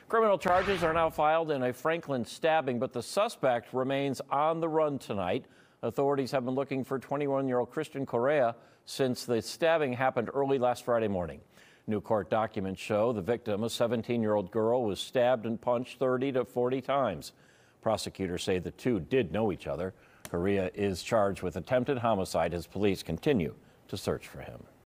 Criminal charges are now filed in a Franklin stabbing, but the suspect remains on the run tonight. Authorities have been looking for 21-year-old Christian Correa since the stabbing happened early last Friday morning. New court documents show the victim, a 17-year-old girl, was stabbed and punched 30 to 40 times. Prosecutors say the two did know each other. Correa is charged with attempted homicide as police continue to search for him.